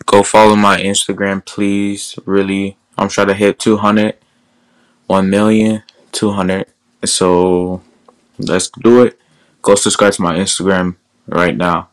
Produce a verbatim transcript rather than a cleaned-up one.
Go follow my Instagram, please. Really, I'm trying to hit two hundred, one million, two hundred. So let's do it. Go subscribe to my Instagram right now.